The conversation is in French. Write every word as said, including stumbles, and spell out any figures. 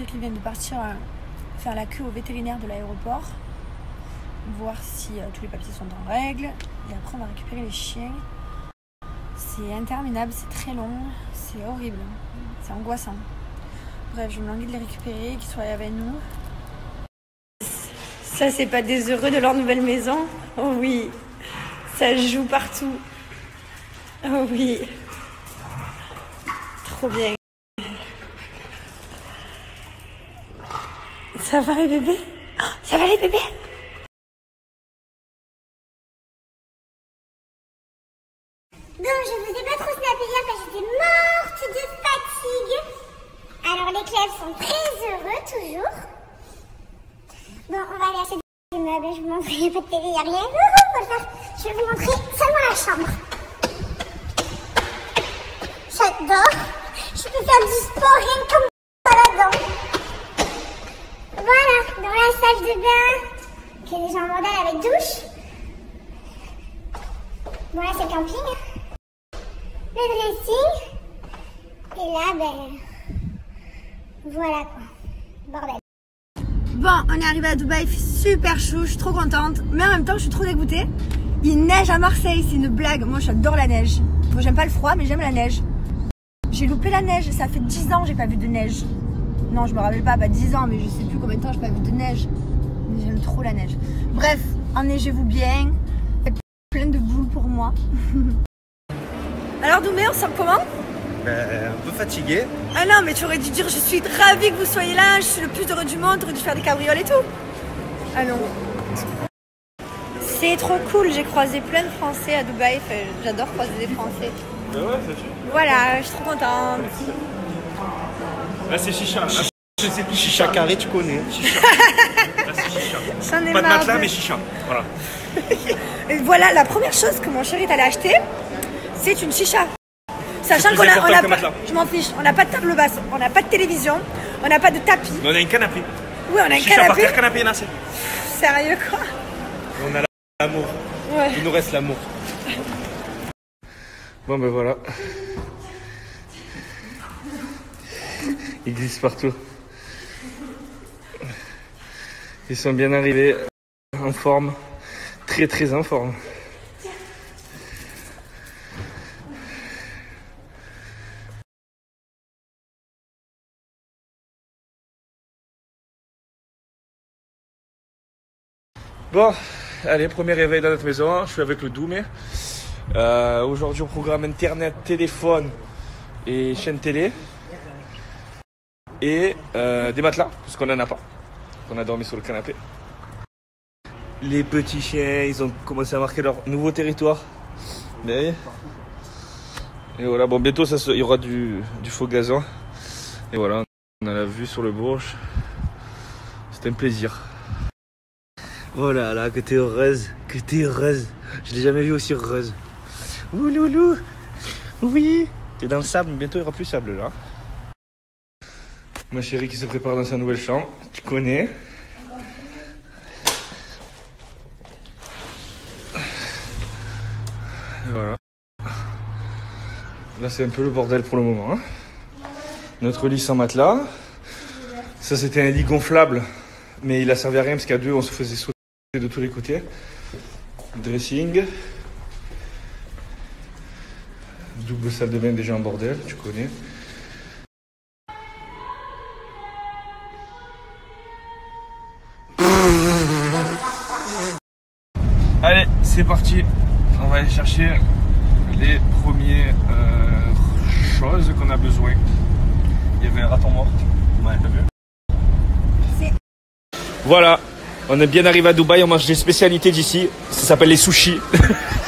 chéri vient de partir euh, faire la queue au vétérinaire de l'aéroport. Voir si euh, tous les papiers sont en règle. Et après, on va récupérer les chiens. C'est interminable, c'est très long, c'est horrible, c'est angoissant. Bref, je me languis de les récupérer, qu'ils soient avec nous. Ça, c'est pas des heureux de leur nouvelle maison? Oh oui, ça joue partout. Oh oui, trop bien. Ça va les bébés? Ça va les bébés? Bon, je vous ai pas trop snappé hier parce que j'étais morte de fatigue. Alors les clèves sont très heureux toujours. Bon, on va aller acheter des meubles. Je vous montre, il n'y a pas de télé, il n'y a rien. Je vais vous montrer seulement la chambre. J'adore. Je peux faire du sport rien que comme ça là-dedans. Voilà, dans la salle de bain, qui est déjà en modèle avec douche. Bon, là c'est le camping. Le dressing. Et là, ben... voilà quoi. Bordel. Bon, on est arrivé à Dubaï, il fait super chaud, je suis trop contente. Mais en même temps, je suis trop dégoûtée. Il neige à Marseille, c'est une blague. Moi, j'adore la neige. Moi, j'aime pas le froid, mais j'aime la neige. J'ai loupé la neige, ça fait dix ans que j'ai pas vu de neige. Non, je me rappelle pas, pas dix ans, mais je sais plus combien de temps j'ai pas vu de neige. Mais j'aime trop la neige. Bref, enneigez-vous bien. Faites plein de boules pour moi. Alors Doumé, on sent comment? Ben, un peu fatigué. Ah non, mais tu aurais dû dire je suis ravie que vous soyez là, je suis le plus heureux du monde, tu aurais dû faire des cabrioles et tout. Ah non. C'est trop cool, j'ai croisé plein de Français à Dubaï, enfin, j'adore croiser des Français. Ben ouais, c'est sûr. Voilà, je suis trop contente. Là c'est chicha. Là, je sais plus. Chicha carré, tu connais. Chicha. Là c'est chicha. J'en ai Pas de marre matelas, de- mais chicha. Voilà. Et voilà, la première chose que mon chéri est allé acheter, c'est une chicha. Sachant plus qu'on a, important on a que pas, matelas. je m'en fiche, on n'a pas de table basse, on n'a pas de télévision, on n'a pas de tapis. Mais on a un canapé. Oui, on a un Chicha par canapé. terre, canapé nassé. Sérieux quoi? On a l'amour. Ouais. Il nous reste l'amour. Bon ben voilà. Ils glissent partout. Ils sont bien arrivés en forme. Très très en forme. Bon, allez, premier réveil dans notre maison. Je suis avec le Doumé. Euh, Aujourd'hui, au programme internet, téléphone et chaîne télé. Et euh, des matelas, parce qu'on n'en a pas. On a dormi sur le canapé. Les petits chiens, ils ont commencé à marquer leur nouveau territoire. Mais... Et voilà, bon, bientôt ça se... il y aura du, du faux gazon. Et voilà, on a la vue sur le Bourges. C'était un plaisir. Voilà, là, que t'es heureuse, que t'es heureuse. Je l'ai jamais vue aussi heureuse. Ouh, loulou. Oui. T'es dans le sable, mais bientôt il n'y aura plus de sable là. Ma chérie qui se prépare dans sa nouvelle chambre, tu connais. Et voilà. Là c'est un peu le bordel pour le moment. Hein. Notre lit sans matelas. Ça c'était un lit gonflable, mais il a servi à rien parce qu'à deux on se faisait sauter de tous les côtés. Dressing. Double salle de bain déjà en bordel, tu connais. Allez, c'est parti. On va aller chercher les premières euh, choses qu'on a besoin. Il y avait un raton mort. Ouais, t'as vu? Voilà, on est bien arrivé à Dubaï, on mange des spécialités d'ici. Ça s'appelle les sushis.